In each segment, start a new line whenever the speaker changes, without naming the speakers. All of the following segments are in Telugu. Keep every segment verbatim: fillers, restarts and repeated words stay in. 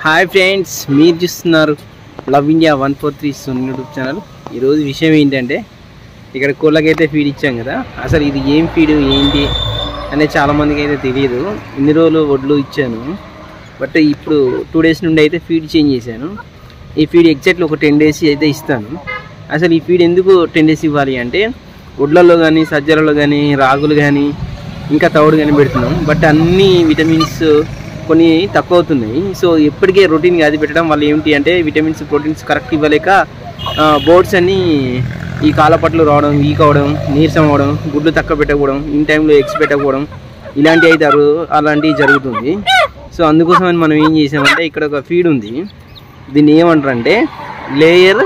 హాయ్ ఫ్రెండ్స్, మీరు చూస్తున్నారు love India one four three సున్ యూట్యూబ్ ఛానల్. ఈరోజు విషయం ఏంటంటే, ఇక్కడ కోళ్ళకైతే ఫీడ్ ఇచ్చాం కదా, అసలు ఇది ఏం ఫీడ్ ఏంటి అనేది చాలామందికి అయితే తెలియదు. ఇన్ని రోజులు వడ్లు ఇచ్చాను, బట్ ఇప్పుడు టూ డేస్ నుండి అయితే ఫీడ్ చేంజ్ చేశాను. ఈ ఫీడ్ ఎగ్జాక్ట్లీ ఒక టెన్ డేస్ అయితే ఇస్తాను. అసలు ఈ ఫీడ్ ఎందుకు టెన్ డేస్ ఇవ్వాలి అంటే, వడ్లలో కానీ సజ్జలలో కానీ రాగులు కానీ ఇంకా తవుడు కానీ పెడుతున్నాం, బట్ అన్ని విటమిన్స్ కొన్ని తక్కువ అవుతున్నాయి. సో ఎప్పటికే రొటీన్గా అది పెట్టడం వల్ల ఏమిటి అంటే, విటమిన్స్ ప్రోటీన్స్ కరెక్ట్ ఇవ్వలేక బోర్డ్స్ అన్నీ ఈ కాలపట్లు రావడం, వీక్ అవ్వడం, నీరసం అవ్వడం, గుడ్లు తక్కువ పెట్టకపోవడం, ఇన్ టైంలో ఎగ్స్ పెట్టకపోవడం, ఇలాంటివి అవుతారు, అలాంటివి జరుగుతుంది. సో అందుకోసమని మనం ఏం చేసామంటే, ఇక్కడ ఒక ఫీడ్ ఉంది, దీన్ని ఏమంటారంటే లేయర్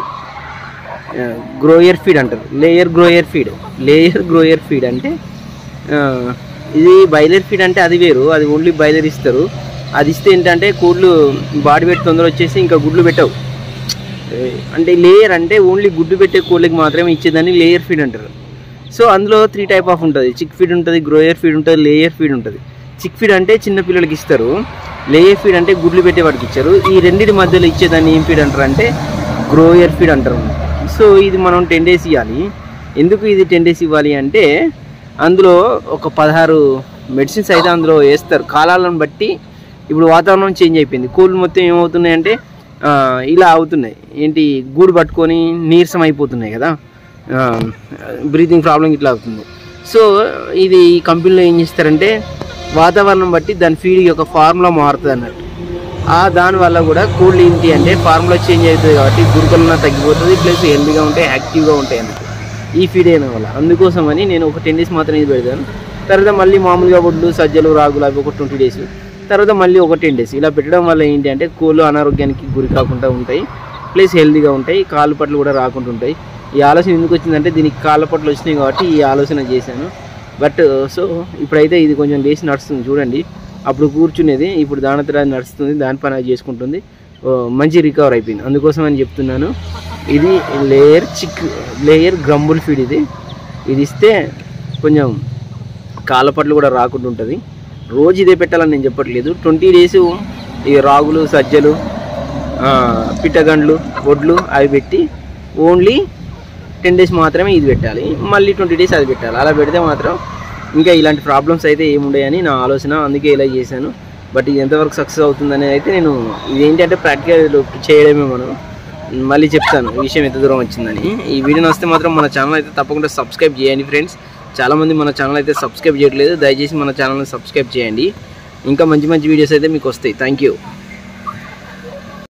గ్రోయర్ ఫీడ్ అంటారు. Layer grower feed layer grower feed అంటే ఇది బాయిలర్ ఫీడ్ అంటే అది వేరు, అది ఓన్లీ బాయిలర్ ఇస్తారు. అది ఇస్తే ఏంటంటే కోళ్ళు బాడీ వెయిట్ తొందర వచ్చేసి ఇంకా గుడ్లు పెట్టవు. అంటే లేయర్ అంటే ఓన్లీ గుడ్డు పెట్టే కోళ్ళకి మాత్రమే ఇచ్చేదాన్ని లేయర్ ఫీడ్ అంటారు. సో అందులో త్రీ టైప్ ఆఫ్ ఉంటుంది. చిక్ ఫీడ్ ఉంటుంది, గ్రోయర్ ఫీడ్ ఉంటుంది, లేయర్ ఫీడ్ ఉంటుంది. చిక్ ఫీడ్ అంటే చిన్న పిల్లలకి ఇస్తారు, లేయర్ ఫీడ్ అంటే గుడ్లు పెట్టే వాడికి ఇచ్చారు. ఈ రెండింటి మధ్యలో ఇచ్చేదాన్ని ఏం ఫీడ్ అంటారు అంటే గ్రోయర్ ఫీడ్ అంటారు. సో ఇది మనం టెన్ డేస్ ఇవ్వాలి. ఎందుకు ఇది టెన్ డేస్ ఇవ్వాలి అంటే, అందులో ఒక పదహారు మెడిసిన్స్ అయితే అందులో వేస్తారు. కాలాలను బట్టి ఇప్పుడు వాతావరణం చేంజ్ అయిపోయింది, కోళ్ళు మొత్తం ఏమవుతున్నాయంటే ఇలా అవుతున్నాయి, ఏంటి గూడు పట్టుకొని నీరసం అయిపోతున్నాయి కదా, బ్రీతింగ్ ప్రాబ్లం ఇట్లా అవుతుంది. సో ఇది ఈ కంపెనీలో ఏం చేస్తారంటే, వాతావరణం బట్టి దాని ఫీడ్ యొక్క ఫార్ములా మారుతుంది అన్నట్టు. ఆ దానివల్ల కూడా కోళ్ళు ఏంటి అంటే ఫార్ములా చేంజ్ అవుతుంది కాబట్టి గురుకలన్నా తగ్గిపోతుంది, ప్లస్ హెల్తీగా ఉంటాయి, యాక్టివ్గా ఉంటాయి అన్నట్టు ఈ ఫీడ్ అయిన వల్ల. అందుకోసమని నేను ఒక టెన్ డేస్ మాత్రం ఇది పెడతాను. తర్వాత మళ్ళీ మామూలుగా వడ్లు సజ్జలు రాగులు అవి ఒక ట్వంటీ డేస్, తర్వాత మళ్ళీ ఒక టెన్ డేస్ ఇలా పెట్టడం వల్ల ఏంటి అంటే కోళ్ళు అనారోగ్యానికి గురి కాకుండా ఉంటాయి, ప్లస్ హెల్తీగా ఉంటాయి, కాళ్ళు పట్లు కూడా రాకుండా ఉంటాయి. ఈ ఆలోచన ఎందుకు వచ్చిందంటే, దీనికి కాళ్ళ పట్లు వచ్చినాయి కాబట్టి ఈ ఆలోచన చేశాను. బట్ సో ఇప్పుడైతే ఇది కొంచెం డేస్ నడుస్తుంది చూడండి. అప్పుడు కూర్చునేది, ఇప్పుడు దాని తర్వాత నడుస్తుంది, దాని పని అది చేసుకుంటుంది, మంచి రికవర్ అయిపోయింది. అందుకోసం అని చెప్తున్నాను. ఇది layer chick layer crumble feed. ఇది ఇది ఇస్తే కొంచెం కాళ్ళపట్లు కూడా రాకుండా ఉంటుంది. రోజు ఇదే పెట్టాలని నేను చెప్పట్లేదు. ట్వంటీ డేస్ ఈ రాగులు సజ్జలు పిట్టగండ్లు వడ్లు అవి పెట్టి ఓన్లీ టెన్ డేస్ మాత్రమే ఇది పెట్టాలి, మళ్ళీ ట్వంటీ డేస్ అది పెట్టాలి. అలా పెడితే మాత్రం ఇంకా ఇలాంటి ప్రాబ్లమ్స్ అయితే ఏముండయని నా ఆలోచన, అందుకే ఇలా చేశాను. బట్ ఇది ఎంతవరకు సక్సెస్ అవుతుందనేది అయితే నేను ఇదేంటంటే ప్రాక్టికల్ చేయడమే. మనం మళ్ళీ చెప్తాను ఈ విషయం ఎంత దూరం వచ్చిందని. ఈ వీడియో వస్తే మాత్రం మన ఛానల్ అయితే తప్పకుండా సబ్స్క్రైబ్ చేయండి ఫ్రెండ్స్. చాలామంది మన ఛానల్ అయితే సబ్స్క్రైబ్ చేయట్లేదు, దయచేసి మన ఛానల్ని సబ్స్క్రైబ్ చేయండి. ఇంకా మంచి మంచి వీడియోస్ అయితే మీకు వస్తాయి. Thank you.